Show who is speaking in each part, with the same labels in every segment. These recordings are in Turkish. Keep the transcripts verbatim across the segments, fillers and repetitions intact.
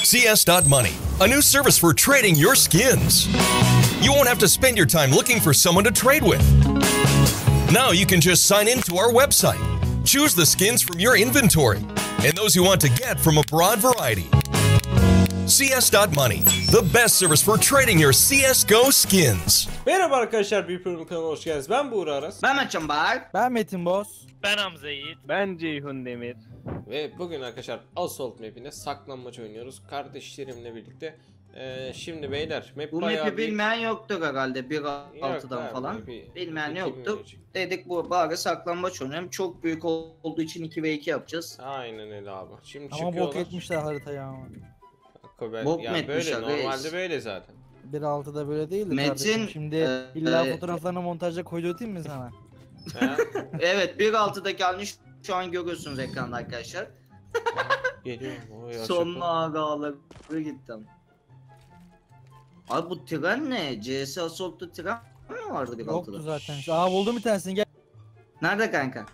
Speaker 1: C S dot money, a new service for trading your skins. You won't have to spend your time looking for someone to trade with. Now you can just sign into our website, choose the skins from your inventory, and those you want to get from a broad variety. C S dot money, the best service for trading your C S G O skins.
Speaker 2: Merhaba arkadaşlar, bir program kanalına hoş geldiniz. Ben Buğra Aras.
Speaker 3: Ben Metin Bağır.
Speaker 4: Ben Metin Boz.
Speaker 5: Ben Hamza Yiğit.
Speaker 6: Ben Ceyhun Demir.
Speaker 2: Ve bugün arkadaşlar Assault map'ine saklanmaç oynuyoruz. Kardeşlerimle birlikte. Ee, şimdi beyler map
Speaker 3: Bu
Speaker 2: bayağı
Speaker 3: map'i
Speaker 2: bir...
Speaker 3: bilmeyen yoktur herhalde bir altıdan
Speaker 2: abi,
Speaker 3: falan.
Speaker 2: map'i
Speaker 3: Bilmeyen
Speaker 2: iki
Speaker 3: yoktur.
Speaker 2: bin üç.
Speaker 3: Dedik bu bari saklambaç oynayalım. Çok büyük olduğu için iki ve iki yapacağız.
Speaker 2: Aynen öyle abi. Şimdi
Speaker 4: Ama bok
Speaker 2: çıkıyorlar.
Speaker 4: etmişler haritayı ama.
Speaker 2: Ben,
Speaker 3: Bok
Speaker 2: yani
Speaker 3: mu
Speaker 2: böyle
Speaker 3: etmişler,
Speaker 2: normalde
Speaker 3: reis?
Speaker 2: böyle zaten.
Speaker 4: bir altıda böyle değildi
Speaker 3: Metin,
Speaker 4: kardeşim. Şimdi
Speaker 3: e,
Speaker 4: illa
Speaker 3: e,
Speaker 4: fotoğraflarını montajda koydurtayım mı sana?
Speaker 2: Ha?
Speaker 3: Evet bir altıdaki halini şu an görüyorsunuz ekranda arkadaşlar.
Speaker 2: Geliyor. Oy,
Speaker 3: Sonuna ağaları gittim. Abi bu tren ne? C S Assault'ta tren mi vardı bir altıda?
Speaker 4: Yoktu zaten. Aa buldum bir tanesini gel.
Speaker 3: Nerede kanka?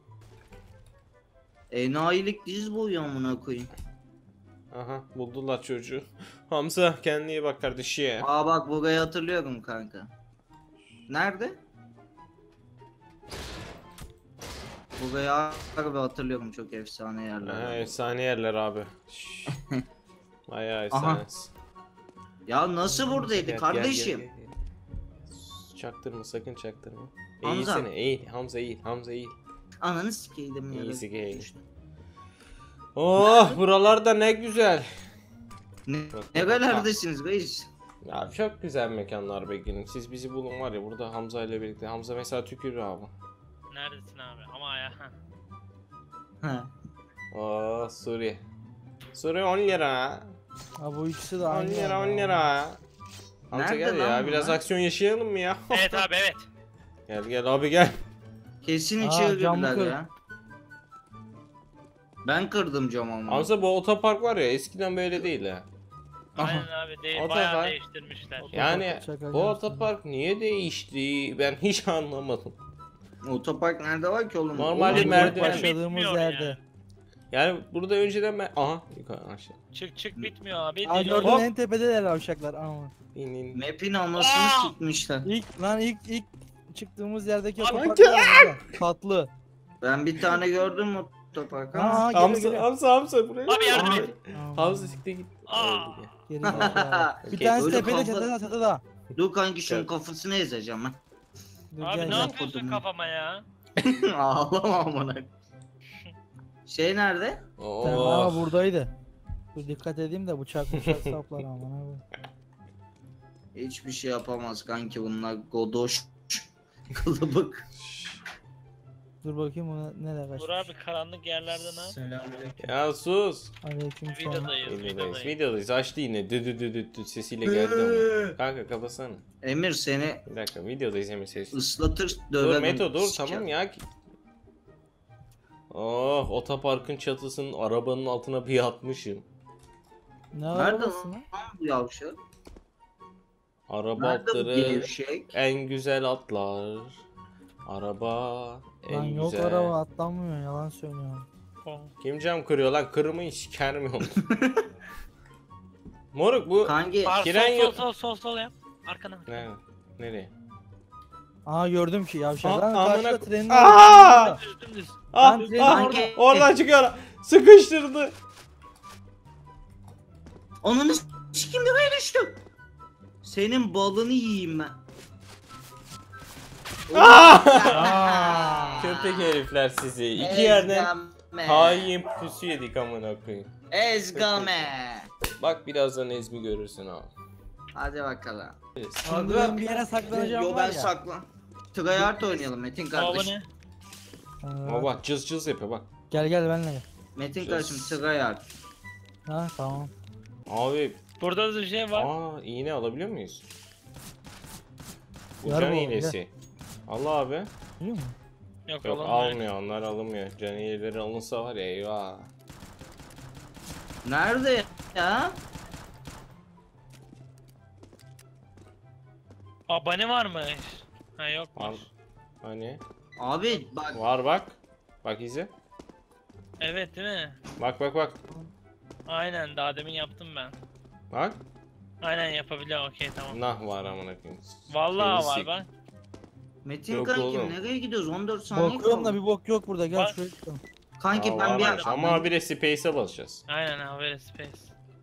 Speaker 3: Enayilik diz boyu amına koyayım.
Speaker 2: Aha buldular çocuğu. Hamza kendine iyi bak kardeşim.
Speaker 3: Aa bak burayı hatırlıyorum kanka. Nerede? Burayı harbi hatırlıyorum, çok efsane yerler.
Speaker 2: Ha, efsane yerler abi. Şşş. Bayağı efsane.
Speaker 3: Ya nasıl buradaydı
Speaker 2: Gel,
Speaker 3: kardeşim?
Speaker 2: gel, gel, gel. Çaktırma, sakın çaktırma.
Speaker 3: Hamza.
Speaker 2: Eğilsene, eğil. Hamza eğil, Hamza eğil.
Speaker 3: Ananı sikeydim ya.
Speaker 2: İyisi gel. Oh, buralarda ne güzel.
Speaker 3: Ne,
Speaker 2: Bak,
Speaker 3: nerelerdesiniz reis?
Speaker 2: Ya çok güzel mekanlar be gelin. Siz bizi bulun var ya, burada Hamza ile birlikte. Hamza mesela tükürür abi.
Speaker 5: Neredesin abi? Ama ya.
Speaker 3: Ha.
Speaker 2: Oh, Suriye. Suriye on lira.
Speaker 4: Ha bu ikisi de
Speaker 2: on
Speaker 4: aynı.
Speaker 2: lira, on
Speaker 4: yani.
Speaker 2: lira. Hamza
Speaker 3: Nerede
Speaker 2: gel
Speaker 3: lan
Speaker 2: ya, biraz
Speaker 3: bunlar?
Speaker 2: aksiyon yaşayalım mı ya?
Speaker 5: Evet abi evet.
Speaker 2: Gel gel abi gel.
Speaker 3: Kesin
Speaker 4: Aa,
Speaker 3: içeri
Speaker 4: camı
Speaker 3: girdiler
Speaker 4: kır.
Speaker 3: ya. Ben kırdım camı ama.
Speaker 2: Hamza bu otopark var ya, eskiden böyle değil ha.
Speaker 5: Aynen abi değil.
Speaker 2: O da
Speaker 5: Bayağı
Speaker 2: var.
Speaker 5: değiştirmişler.
Speaker 2: Yani
Speaker 4: Şaka
Speaker 2: bu
Speaker 4: gelsin.
Speaker 2: otopark niye değişti? Ben hiç anlamadım.
Speaker 3: Otopark nerede var ki oğlum?
Speaker 2: Normalde
Speaker 3: Oğlum,
Speaker 2: merdiven-
Speaker 4: Başladığımız
Speaker 5: Bitmiyor
Speaker 4: yerde.
Speaker 5: yani.
Speaker 2: Yani burada önceden ben... Aha yukarı aşağı.
Speaker 5: Çık çık bitmiyor abi.
Speaker 4: Aa
Speaker 5: Deli
Speaker 4: gördün
Speaker 5: ol-
Speaker 4: en tepedeler avşaklar ama.
Speaker 2: İn in.
Speaker 3: Map'in anasını
Speaker 5: Aa!
Speaker 3: sikmişler.
Speaker 4: İlk lan ilk ilk çıktığımız yerdeki
Speaker 2: Aman
Speaker 4: otopark
Speaker 2: gel!
Speaker 4: var ya, tatlı.
Speaker 3: Ben bir tane gördüm otopark ama.
Speaker 4: Aa geliyor
Speaker 2: Hamza,
Speaker 4: geliyor.
Speaker 2: Hamza, Hamza buraya.
Speaker 5: Abi yardım
Speaker 2: Aa,
Speaker 5: et.
Speaker 4: Aa,
Speaker 2: Hamza sikte git.
Speaker 5: Aa!
Speaker 2: Öldü ya.
Speaker 4: geri zekalı. Bir
Speaker 2: Okey.
Speaker 4: tanesi
Speaker 3: Öyle
Speaker 4: tepede
Speaker 3: kafa-
Speaker 4: çatıda çatıda.
Speaker 3: Dur kanki şunun
Speaker 2: Gel.
Speaker 3: kafasını ezeceğim ben.
Speaker 4: Dur,
Speaker 5: Abi
Speaker 4: gel,
Speaker 5: ne
Speaker 4: gel.
Speaker 5: yapıyorsun
Speaker 3: kodumu.
Speaker 5: kafama ya?
Speaker 3: Ağlama amına. Şey nerede?
Speaker 4: Sen
Speaker 2: Oo.
Speaker 4: aa buradaydı. Dur dikkat edeyim de bıçak bıçak saplar aman abi.
Speaker 3: Hiçbir şey yapamaz kanki bunlar godoş kılıbık.
Speaker 4: Dur bakayım ona nereye
Speaker 5: Dur
Speaker 4: kaçmış.
Speaker 5: abi karanlık yerlerde ne yap?
Speaker 3: Selamünaleyküm.
Speaker 2: Ya sus.
Speaker 4: Aleyküm selam.
Speaker 5: Videodayız
Speaker 2: Videodayız.
Speaker 5: videodayız.
Speaker 2: Videodayız. Açtı yine. Dü dü dü dü dü sesiyle geldi ama. Kanka kapasana.
Speaker 3: Emir seni
Speaker 2: Bir dakika, videodayız Emir ses.
Speaker 3: ıslatır
Speaker 2: Dur
Speaker 3: döverim.
Speaker 2: Meto dur,
Speaker 3: Sikerim.
Speaker 2: tamam ya. Oh, otoparkın çatısının arabanın altına bir atmışım.
Speaker 4: Ne
Speaker 3: Nerede
Speaker 4: arabası
Speaker 3: lan
Speaker 4: lan?
Speaker 3: bu yavşak?
Speaker 2: Araba
Speaker 3: Nerede bu
Speaker 2: atları
Speaker 3: gevşek?
Speaker 2: en güzel atlar. Araba en
Speaker 4: Lan yok
Speaker 2: güzel.
Speaker 4: araba atlanmıyor yalan söylüyorum.
Speaker 2: Kim cam kırıyor lan? Kırmayı sikerim onu. Moruk bu
Speaker 3: Kanki
Speaker 5: Sağ,
Speaker 2: Kiren
Speaker 5: sol,
Speaker 2: yok.
Speaker 5: sol sol sol sol yap. Arkana bak.
Speaker 2: ne? Nereye?
Speaker 4: Aa gördüm ki yavşak.
Speaker 2: Aa,
Speaker 4: Lan
Speaker 2: amına
Speaker 4: karşıda
Speaker 2: ko-
Speaker 4: trenin
Speaker 2: Aa!
Speaker 4: ortasında.
Speaker 5: Dümdüz dümdüz.
Speaker 2: Ah,
Speaker 4: Lan tren
Speaker 2: ah,
Speaker 4: orada.
Speaker 2: oradan çıkıyor. Sıkıştırdı.
Speaker 3: Ananı sikim nereye düştüm? Senin balını yiyeyim ben.
Speaker 2: Ah! Köpek herifler sizi. İki yerden
Speaker 3: Ezgame.
Speaker 2: hain pusu yedik amına koyayım.
Speaker 3: Ezgame.
Speaker 2: Bak birazdan Ezmi görürsün abi.
Speaker 3: Hadi bakalım.
Speaker 4: Şimdi ben bir yere saklanacağım
Speaker 3: Yo
Speaker 4: var
Speaker 3: ben
Speaker 4: ya.
Speaker 3: saklan. Tryhard oynayalım Metin
Speaker 5: Baba
Speaker 3: kardeş.
Speaker 5: ne?
Speaker 4: Ha,
Speaker 2: Ama bak cız cız yapıyor bak.
Speaker 4: Gel gel benimle gel.
Speaker 3: Metin
Speaker 2: Just-
Speaker 3: kardeşim Tryhard.
Speaker 4: Ha tamam.
Speaker 2: Abi
Speaker 5: Burada da bir şey var.
Speaker 2: aa iğne alabiliyor muyuz? Bu
Speaker 4: Ver
Speaker 2: can
Speaker 4: bu,
Speaker 2: iğnesi. Allah abi.
Speaker 4: Biliyor musun?
Speaker 5: Yok,
Speaker 2: Yok
Speaker 5: alamıyor.
Speaker 2: almıyor, onlar alınmıyor. Can iğneleri alınsa var ya, eyvah.
Speaker 3: Nerede ya?
Speaker 5: Abone var mı? Ha
Speaker 2: Var.
Speaker 5: yokmuş.
Speaker 2: Hani?
Speaker 3: Abi bak
Speaker 2: Var bak. Bak izi.
Speaker 5: Evet değil mi?
Speaker 2: Bak bak bak.
Speaker 5: Aynen daha demin yaptım ben.
Speaker 2: Bak.
Speaker 5: Aynen yapabiliyor, okey tamam.
Speaker 2: Nah var amına koyayım.
Speaker 5: Vallahi
Speaker 2: Seni
Speaker 5: var
Speaker 2: sik-
Speaker 5: bak.
Speaker 3: Metin
Speaker 2: Yok
Speaker 3: kankim
Speaker 2: oğlum.
Speaker 3: nereye gidiyoruz? on dört saniye
Speaker 4: Bakıyorum da
Speaker 3: kaldı.
Speaker 4: bir bok yok burada. Gel
Speaker 5: Bak.
Speaker 4: şuraya çıkalım.
Speaker 3: Kanki
Speaker 2: Aa,
Speaker 3: ben bir
Speaker 2: varmış. Ama habire space'e basacağız.
Speaker 5: Aynen abi space.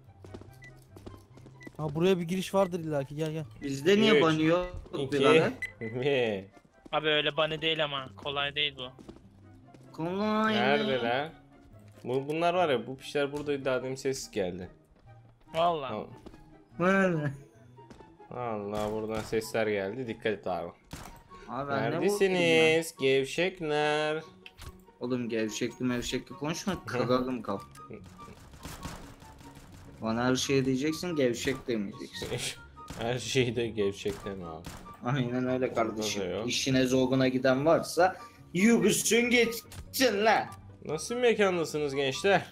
Speaker 4: Ha buraya bir giriş vardır illaki. Gel gel.
Speaker 3: Bizde niye
Speaker 2: Üç,
Speaker 3: banıyor?
Speaker 2: İki.
Speaker 3: birader?
Speaker 2: Bir.
Speaker 5: Abi öyle bunny değil ama kolay değil bu.
Speaker 3: Kolay.
Speaker 2: Neredeler? Bu, bunlar var ya, bu pişler burada, daha demin ses geldi.
Speaker 5: Vallahi.
Speaker 2: Al-
Speaker 3: Böyle.
Speaker 2: Allah, buradan sesler geldi, dikkat et abi.
Speaker 3: Abi ben ne vurdum
Speaker 2: Neredesiniz gevşekler?
Speaker 3: ya? Oğlum gevşekli mevşekli konuşma. Kırarım kap. Bana her şey diyeceksin, gevşek demeyeceksin.
Speaker 2: Her şeyde gevşek deme abi.
Speaker 3: Aynen öyle
Speaker 2: Orada da
Speaker 3: kardeşim.
Speaker 2: yok.
Speaker 3: İşine zoruna giden varsa yürüsün geçsin lan.
Speaker 2: Nasıl bir mekandasınız gençler?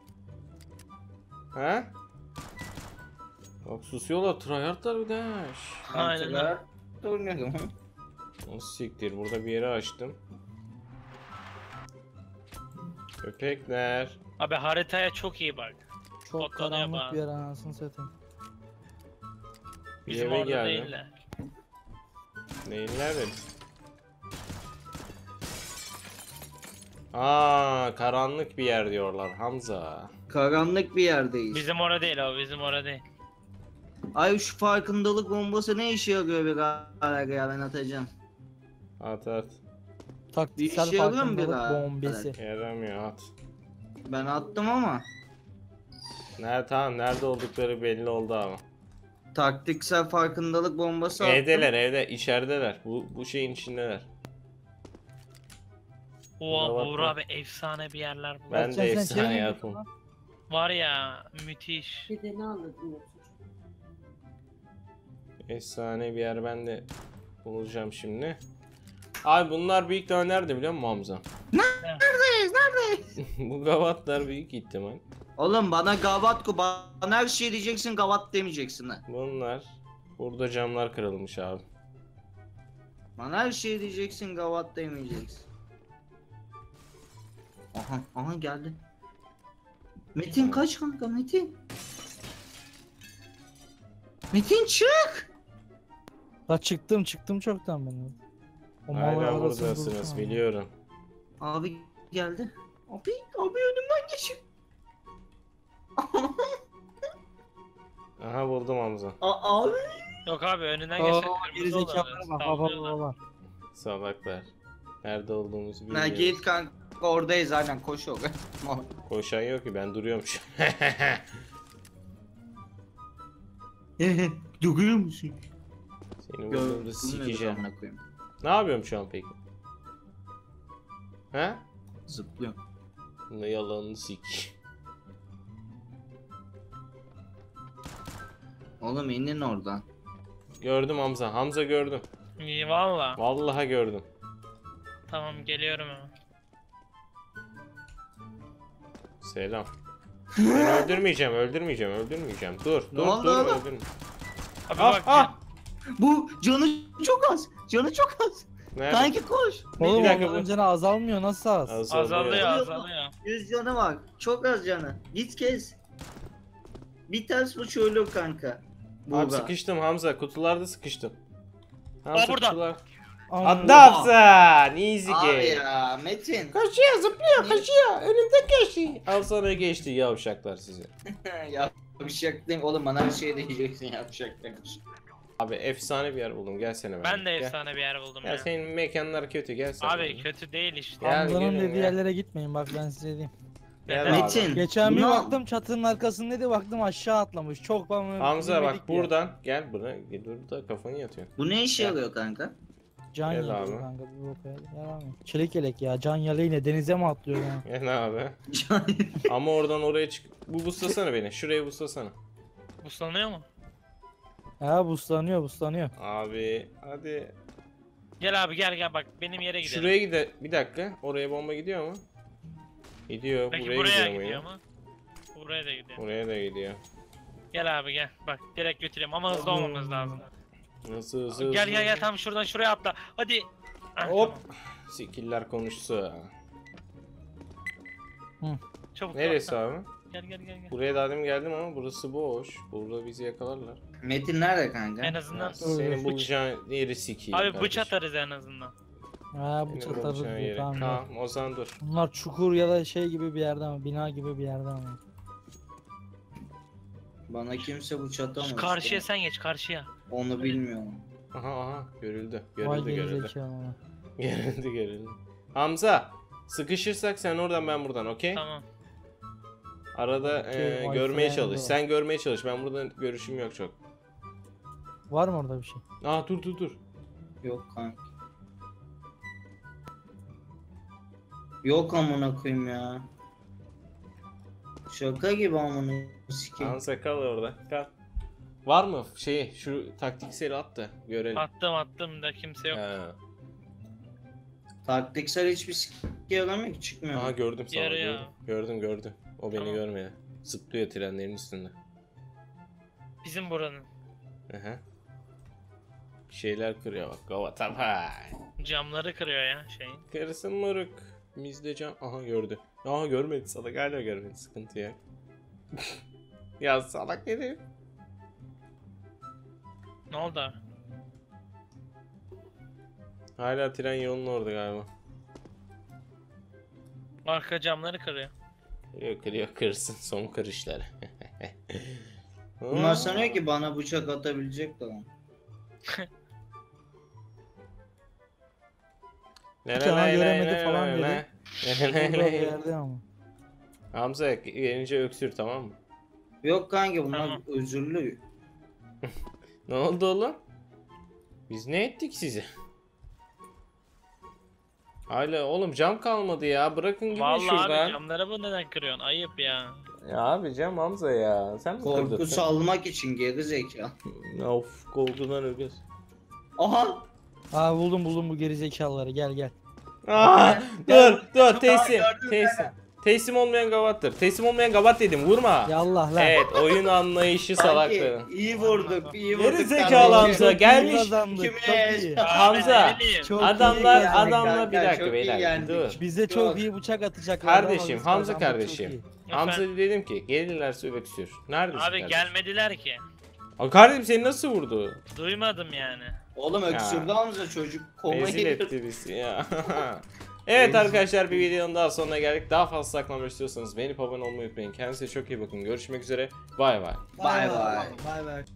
Speaker 2: Ha? Bak susuyorlar, tryhardlar bir de.
Speaker 5: Aynen öyle.
Speaker 3: Oynuyorum.
Speaker 2: Nasıl siktir, burada bir yeri açtım. Köpekler.
Speaker 5: Abi haritaya çok iyi bak.
Speaker 4: Çok
Speaker 5: Spotlanıyor
Speaker 4: karanlık
Speaker 5: bak.
Speaker 4: bir yer anasını satayım.
Speaker 2: Bir
Speaker 5: Bizim
Speaker 2: eve
Speaker 5: orada
Speaker 2: geldi.
Speaker 5: değiller.
Speaker 2: Değiller de. Aa, karanlık bir yer diyorlar Hamza.
Speaker 3: Karanlık bir yerdeyiz.
Speaker 5: Bizim orada değil abi, bizim orada değil.
Speaker 3: Ay şu farkındalık bombası ne işe yarıyor bir ara ya, ben atacağım.
Speaker 2: At at.
Speaker 4: Taktiksel
Speaker 3: Bir şey yarıyor mu
Speaker 4: farkındalık
Speaker 3: bir daha?
Speaker 4: bombesi.
Speaker 2: Yaramıyor, at.
Speaker 3: Ben attım ama.
Speaker 2: Nerede, tamam, nerede oldukları belli oldu ama.
Speaker 3: Taktiksel farkındalık bombası attım.
Speaker 2: Evdeler, evde, içerideler. Bu bu şeyin içindeler.
Speaker 5: Oha
Speaker 2: Buna
Speaker 5: Uğur
Speaker 2: bakma.
Speaker 5: abi efsane bir yerler bu.
Speaker 2: Ben
Speaker 4: Sen-
Speaker 2: de
Speaker 4: sen
Speaker 2: efsane
Speaker 4: şey mi
Speaker 2: yapım.
Speaker 4: yapıyorsun
Speaker 5: Var ya müthiş.
Speaker 6: Dedeni anladın yoksa.
Speaker 2: Efsane bir yer, ben de bulacağım şimdi. Abi bunlar büyük ihtimal nerede biliyor musun Hamza?
Speaker 3: Neredeyiz neredeyiz?
Speaker 2: Bu gavatlar büyük ihtimal.
Speaker 3: Oğlum bana gavat ku bana her şey diyeceksin, gavat demeyeceksin ha.
Speaker 2: Bunlar. Burada camlar kırılmış abi.
Speaker 3: Bana her şey diyeceksin, gavat demeyeceksin. Aha aha geldi. Metin kaç kanka Metin? Metin çık.
Speaker 4: La çıktım çıktım çoktan ben. O mallar
Speaker 2: Hala
Speaker 4: arasında
Speaker 2: buradasınız
Speaker 4: dursana.
Speaker 2: biliyorum.
Speaker 3: Abi geldi. Abi abi önümden geçiyor.
Speaker 2: Aha, buldum Hamza.
Speaker 3: A- abi.
Speaker 5: Yok abi önünden
Speaker 4: Aa,
Speaker 5: geçen
Speaker 4: geri
Speaker 5: kırmızı
Speaker 4: zekalılara
Speaker 5: olanı.
Speaker 4: bak. Baba
Speaker 5: Sallıyorlar.
Speaker 4: baba.
Speaker 2: Salaklar. Nerede olduğumuzu
Speaker 3: Na
Speaker 2: bilmiyoruz.
Speaker 3: git kanka, oradayız aynen, koş oraya.
Speaker 2: Koşan yok ki, ben duruyorum şu
Speaker 3: Duruyor musun?
Speaker 2: Seni bulduğumda sikeceğim.
Speaker 3: amına koyayım.
Speaker 2: Ne yapıyorum şu an peki? He?
Speaker 3: Zıplıyorum.
Speaker 2: Ne yalanını sik.
Speaker 3: Oğlum inin oradan.
Speaker 2: Gördüm Hamza. Hamza gördüm.
Speaker 5: İyi valla.
Speaker 2: Vallahi gördüm.
Speaker 5: Tamam geliyorum hemen.
Speaker 2: Selam. Seni öldürmeyeceğim, öldürmeyeceğim, öldürmeyeceğim. Dur,
Speaker 3: Ne
Speaker 2: dur,
Speaker 3: oldu
Speaker 2: dur,
Speaker 3: oğlum?
Speaker 2: öldürme.
Speaker 5: Abi
Speaker 2: Ah,
Speaker 5: bak
Speaker 2: ah!
Speaker 3: Bu canı çok az. Canı çok az.
Speaker 2: Nerede?
Speaker 3: Kanki koş.
Speaker 4: Oğlum
Speaker 2: Bir dakika,
Speaker 4: onların
Speaker 2: bu-
Speaker 4: canı azalmıyor nasıl az?
Speaker 2: Azalıyor.
Speaker 5: azalıyor
Speaker 3: Azalıyor.
Speaker 5: azalıyor.
Speaker 3: yüz canı var. Çok az canı. Git kes. Bir ters bu ölür kanka.
Speaker 2: Abi
Speaker 3: Buğra.
Speaker 2: sıkıştım Hamza, kutularda sıkıştım. Hamza,
Speaker 5: Aa, burada.
Speaker 2: kutular.
Speaker 4: Aman
Speaker 2: Adamsın, easy
Speaker 3: Abi
Speaker 2: game.
Speaker 3: ya Metin.
Speaker 2: Kaçıyor, zıplıyor, kaçıyor. Önümde geçti. Al sana geçti yavşaklar size.
Speaker 3: Yapacak değil. Oğlum bana bir şey diyeceksin, yapacak demiş.
Speaker 2: Abi efsane bir yer buldum, gelsene ben.
Speaker 5: Ben de
Speaker 2: Gel.
Speaker 5: efsane bir yer buldum
Speaker 2: Ya
Speaker 5: ya.
Speaker 2: senin mekanlar kötü, gelsene.
Speaker 5: Abi kötü değil işte.
Speaker 2: Gel,
Speaker 4: Hamza'nın
Speaker 2: gelin
Speaker 4: dediği
Speaker 2: ya.
Speaker 4: yerlere gitmeyin bak ben size diyeyim.
Speaker 2: Gel
Speaker 3: Metin.
Speaker 2: abi.
Speaker 4: Geçen bir
Speaker 3: Bunu-
Speaker 4: baktım çatının arkasındaydı baktım aşağı atlamış. Çok bana
Speaker 2: Hamza
Speaker 4: bilmedik
Speaker 2: bak
Speaker 4: bir yer.
Speaker 2: buradan gel buraya. Dur da kafanı yatıyor.
Speaker 3: Bu ne işe
Speaker 2: Gel.
Speaker 3: yarıyor kanka?
Speaker 4: Can
Speaker 2: Gel
Speaker 4: yeleği
Speaker 2: abi.
Speaker 4: kanka bir boka yaramıyor. Çelik yelek ya can yeleğiyle denize mi atlıyor ya?
Speaker 2: Gel abi. Ama oradan oraya çık. Bu buslasana beni. Şuraya buslasana.
Speaker 5: Buslanıyor mu?
Speaker 4: Ha buslanıyor buslanıyor.
Speaker 2: Abi hadi.
Speaker 5: Gel abi gel gel bak benim yere gidelim.
Speaker 2: Şuraya gide. Bir dakika. Oraya bomba gidiyor mu? Gidiyor.
Speaker 5: Peki
Speaker 2: buraya,
Speaker 5: buraya
Speaker 2: gidiyor,
Speaker 5: gidiyor
Speaker 2: mu?
Speaker 5: mu? Buraya da gidiyor.
Speaker 2: Buraya da gidiyor.
Speaker 5: Gel abi gel. Bak direkt götüreyim ama hızlı olmamız lazım.
Speaker 2: Nasıl hızlı
Speaker 5: Gel
Speaker 2: hızlı.
Speaker 5: gel gel tam şuradan şuraya atla. Hadi. Ah,
Speaker 2: Hop.
Speaker 5: tamam.
Speaker 2: Sikiller konuşsa.
Speaker 5: Çabuk
Speaker 2: Neresi
Speaker 5: atla.
Speaker 2: abi?
Speaker 5: Gel gel gel gel.
Speaker 2: Buraya daha demin geldim ama burası boş. Burada bizi yakalarlar.
Speaker 3: Metin nerede kanka?
Speaker 5: En azından
Speaker 2: Ya, senin bulacağın yeri sikiyim.
Speaker 5: abi bıç atarız en azından.
Speaker 4: Ha bu
Speaker 2: Senin
Speaker 4: çatarız
Speaker 2: bulacağın
Speaker 4: diyor
Speaker 2: yeri.
Speaker 4: tamam.
Speaker 2: Tamam o zaman dur.
Speaker 4: Bunlar çukur ya da şey gibi bir yerde ama bina gibi bir yerde ama.
Speaker 3: Bana kimse bu çatamaz.
Speaker 5: Şu karşıya sen geç karşıya.
Speaker 3: Onu bilmiyorum.
Speaker 2: Aha aha görüldü.
Speaker 4: Vay
Speaker 2: Görüldü görüldü.
Speaker 4: gerizekalı ama.
Speaker 2: Görüldü görüldü. Hamza sıkışırsak sen oradan ben buradan okey?
Speaker 5: Tamam.
Speaker 2: Arada
Speaker 4: Okey,
Speaker 2: e,
Speaker 4: Wi-Fi
Speaker 2: görmeye
Speaker 4: yani
Speaker 2: çalış.
Speaker 4: bu.
Speaker 2: Sen görmeye çalış. Ben burada görüşüm yok çok.
Speaker 4: Var mı orada bir şey?
Speaker 2: Aa dur dur dur.
Speaker 3: Yok kanka. Yok amına koyayım ya. Şaka gibi amına sikeyim.
Speaker 2: Hamza kal orada. Kal. Var mı şeyi şu taktikseli at da görelim.
Speaker 5: Attım attım da kimse yok.
Speaker 2: He.
Speaker 3: Taktiksel hiçbir sike yaramıyor ki çıkmıyor.
Speaker 2: Aha gördüm sana.
Speaker 5: Yarıyor.
Speaker 2: Gördüm. gördüm gördüm. O beni
Speaker 5: Tamam.
Speaker 2: görmedi. Zıplıyor trenlerin üstünde.
Speaker 5: Bizim buranın.
Speaker 2: Aha. Bir şeyler kırıyor bak. Gavata pay.
Speaker 5: Camları kırıyor ya şeyin.
Speaker 2: Kırsın moruk. Bizde can. Aha gördü. Aha görmedi salak hala görmedi. Sıkıntı yok. Ya salak herif.
Speaker 5: Ne oldu abi?
Speaker 2: Hala tren yolunun orada galiba.
Speaker 5: Arka camları kırıyor.
Speaker 2: Kırıyor kırıyor kırsın son kırışları.
Speaker 3: Bunlar sanıyor ki bana bıçak atabilecek lan.
Speaker 2: Ne
Speaker 4: Sana
Speaker 2: ne ne
Speaker 4: göremedi
Speaker 2: ne
Speaker 4: falan
Speaker 2: ne
Speaker 4: dedi.
Speaker 2: ne. Ne ne
Speaker 4: Burada bir
Speaker 2: ne.
Speaker 4: yerde ama.
Speaker 2: Hamza gelince öksür tamam mı?
Speaker 3: Yok kanka bunlar
Speaker 5: Tamam.
Speaker 3: özürlü.
Speaker 2: Ne oldu oğlum? Biz ne ettik size? Hala oğlum cam kalmadı ya. Bırakın gidin
Speaker 5: Vallahi
Speaker 2: şuradan.
Speaker 5: abi camları bu neden kırıyorsun? Ayıp ya.
Speaker 2: Ya abi cam Hamza ya. Sen mi
Speaker 3: Korku
Speaker 2: kırdın?
Speaker 3: salmak için geri zeka.
Speaker 2: Of korkudan ögüz.
Speaker 3: Aha!
Speaker 4: Aa buldum buldum bu gerizekalıları gel gel.
Speaker 2: Aa, dur dur teslim
Speaker 3: gördüm
Speaker 2: teslim. Teslim olmayan gavattır. Teslim olmayan gavat dedim vurma.
Speaker 4: Yallah lan.
Speaker 2: Evet oyun anlayışı salakların.
Speaker 3: Sanki iyi vurduk, iyi
Speaker 2: Geri
Speaker 3: vurduk.
Speaker 2: zekalı
Speaker 3: kardeşim.
Speaker 2: Hamza
Speaker 4: Çok iyi
Speaker 2: gelmiş.
Speaker 4: kazandık,
Speaker 3: Kime?
Speaker 4: çok iyi.
Speaker 2: Hamza,
Speaker 5: Abi, ne bileyim.
Speaker 4: Çok
Speaker 2: Adamlar
Speaker 4: iyi yani
Speaker 2: adamla
Speaker 3: kanka,
Speaker 2: bir dakika
Speaker 3: çok iyi
Speaker 2: beyler
Speaker 3: yendik.
Speaker 2: dur.
Speaker 4: Bize çok
Speaker 3: Yok.
Speaker 4: iyi bıçak atacaklar. ama
Speaker 2: Kardeşim
Speaker 4: biz
Speaker 2: Hamza
Speaker 4: kazandık, çok
Speaker 2: kardeşim.
Speaker 4: iyi.
Speaker 2: Hamza dedim ki gelirlerse öksür. Neredesin
Speaker 5: Abi
Speaker 2: kardeşim?
Speaker 5: gelmediler ki.
Speaker 2: Aa, kardeşim seni nasıl vurdu?
Speaker 5: Duymadım yani.
Speaker 3: Oğlum öksürdü Hamza çocuk. Koma
Speaker 2: Rezil
Speaker 3: girdi.
Speaker 2: etti bizi ya. Evet arkadaşlar bir videonun daha sonuna geldik. Daha fazla saklamak istiyorsanız beğenip abone olmayı unutmayın. Kendinize çok iyi bakın. Görüşmek üzere. Bay bay.
Speaker 3: Bay bay.
Speaker 4: Bay bay.